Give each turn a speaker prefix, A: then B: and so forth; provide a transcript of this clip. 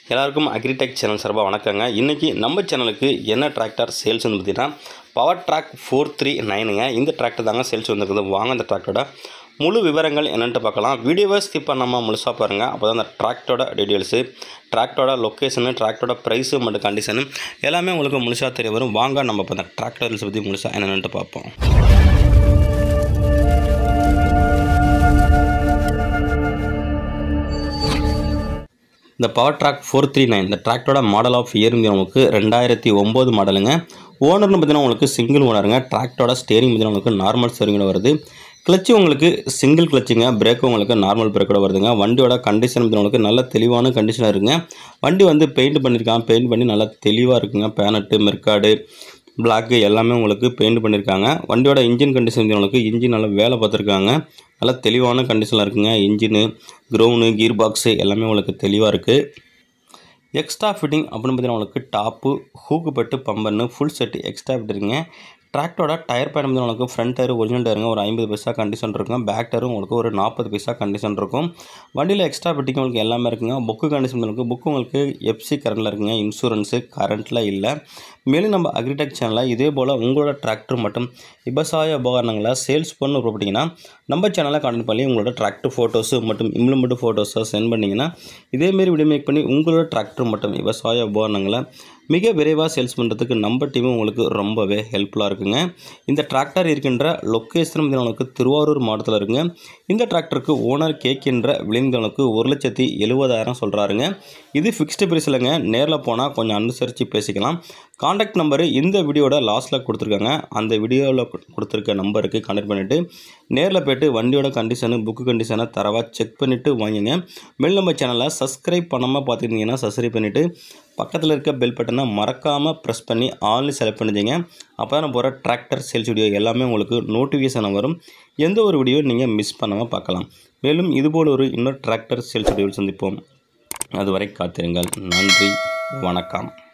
A: எல்லாருக்கும் agritech channel சார்பாக வணக்கங்க. இன்றைக்கி நம்ம சேனலுக்கு என்ன டிராக்டர் சேல்ஸ் வந்து பார்த்தீங்கன்னா பவர் ட்ராக் 439ங்க. இந்த டிராக்டர் தாங்க சேல்ஸ் வந்துருக்குது. வாங்க அந்த டிராக்டரோட முழு விவரங்கள் என்னென்ட்டு பார்க்கலாம். வீடியோவை ஸ்கிப் பண்ணாமல் முழுசாக பாருங்கள். அப்போ தான் அந்த டிராக்டரோட டீட்டெயில்ஸு, டிராக்டரோட லொக்கேஷனு, டிராக்டரோட ப்ரைஸு மற்றும் கண்டிஷனு எல்லாமே உங்களுக்கு முழுசாக தெரிய வரும். வாங்க நம்ம இப்போ அந்த டிராக்டர்ஸ் பற்றி முழுசாக என்னென்ட்டு பார்ப்போம். இந்த பவர் ட்ராக் 439 இந்த டிராக்டரோட மாடல் ஆஃப் இயருங்க உங்களுக்கு 2009 மாடலுங்க. ஓனர்னு பார்த்தீங்கன்னா உங்களுக்கு சிங்கிள் ஓனருங்க. டிராக்டரோட ஸ்டேரிங் பார்த்தீங்கன்னா உங்களுக்கு நார்மல் ஸ்டேரிங்கோட வருது. கிளச்சு உங்களுக்கு சிங்கிள் கிளச்சுங்க. பிரேக்கு உங்களுக்கு நார்மல் பிரேக்கோட வருதுங்க. வண்டியோட கண்டிஷன் உங்களுக்கு நல்ல தெளிவான கண்டிஷனாக இருக்குங்க. வண்டி வந்து பெயிண்ட் பண்ணியிருக்காங்க. பெயிண்ட் பண்ணி நல்லா தெளிவாக இருக்குங்க. பேனட்டு, மெர்காடு, பிளாக்கு எல்லாமே உங்களுக்கு பெயிண்ட் பண்ணியிருக்காங்க. வண்டியோட இன்ஜின் கண்டிஷன் உங்களுக்கு இன்ஜின் நல்லா வேலை பார்த்துருக்காங்க. நல்லா தெளிவான கண்டிஷனில் இருக்குங்க. இன்ஜினு, க்ரௌனு, கீர் பாக்ஸு எல்லாமே உங்களுக்கு தெளிவாக இருக்குது. எக்ஸ்ட்ரா ஃபிட்டிங் அப்படின்னு பார்த்தீங்கன்னா உங்களுக்கு டாப்பு, ஹூக்கு பெட்டு, பம்பர்னு ஃபுல் செட்டு எக்ஸ்ட்ரா ஃபிட்டிங்க. டிராக்டரோட டயர் பேட் வந்து உங்களுக்கு ஃப்ரண்ட் டயர் ஒரிஜினல் டயருங்க ஒரு 50 பைசா கண்டிஷன் இருக்கும். பேக் டயரும் உங்களுக்கு ஒரு 40 பைசா கண்டிஷன் இருக்கும். வண்டியில் எக்ஸ்ட்ரா ஃபிட்டிங் உங்களுக்கு எல்லாமே இருக்குங்க. புக்கு கண்டிஷன் இருக்குது. புக்கு உங்களுக்கு எஃப்சி கரண்டில் இருக்குங்க. இன்சூரன்ஸு கரண்ட்டில் இல்லை. மேலும் நம்ம அக்ரிடெக் சேனலில் இதே போல் உங்களோட டிராக்டர் மற்றும் விவசாய உபகரணங்களை சேல்ஸ் பண்ண போட்டிங்கன்னா நம்ம சேனலை கான்டெக்ட் பண்ணி உங்களோட டிராக்டர் ஃபோட்டோஸு மற்றும் இம்ப்ளிமெண்ட் ஃபோட்டோஸை சென்ட் பண்ணிங்கன்னா இதேமாரி வீடியோ மேக் பண்ணி உங்களோட டிராக்டர் மற்றும் விவசாய உபகரணங்களை மிக விரைவாக சேல்ஸ் பண்ணுறதுக்கு நம்ம டீமும் உங்களுக்கு ரொம்பவே ஹெல்ப்ஃபுல்லாக இருக்குங்க. இந்த டிராக்டர் இருக்கின்ற லொக்கேஷன் உங்களுக்கு திருவாரூர் மாவட்டத்தில் இருக்குங்க. இந்த டிராக்டருக்கு ஓனர் கேட்கின்ற விலைங்களுக்கு 1,70,000 சொல்கிறாருங்க. இது ஃபிக்ஸ்டு ப்ரைஸ் இல்லைங்க. நேரில் போனால் கொஞ்சம் அனுசரித்து பேசிக்கலாம். கான்டாக்ட் நம்பரு இந்த வீடியோட லாஸ்ட்டில் கொடுத்துருக்காங்க. அந்த வீடியோவில் கொடுத்துருக்க நம்பருக்கு கான்டாக்ட் பண்ணிவிட்டு நேரில் போய்ட்டு வண்டியோட கண்டிஷனு, புக்கு கண்டிஷனை தரவாக செக் பண்ணிவிட்டு வாங்கிங்க. மேல் நம்ம சேனலை சப்ஸ்கிரைப் பண்ணாமல் பார்த்துக்கிட்டிங்கன்னா சப்ஸ்கிரைப் பண்ணிவிட்டு பக்கத்தில் இருக்க பெல் பட்டனை மறக்காமல் ப்ரெஸ் பண்ணி ஆல்னு செலக்ட் பண்ணிச்சிங்க. அப்போ தான் போகிற டிராக்டர் சேல்ஸ் வீடியோ எல்லாமே உங்களுக்கு நோட்டிஃபிகேஷன் வரும். எந்த ஒரு வீடியோ நீங்கள் மிஸ் பண்ணாமல் பார்க்கலாம். மேலும் இதுபோல் ஒரு இன்னொரு டிராக்டர் சேல்ஸ் வீடியோவில் சந்திப்போம். அதுவரை காத்திருங்கள். நன்றி, வணக்கம்.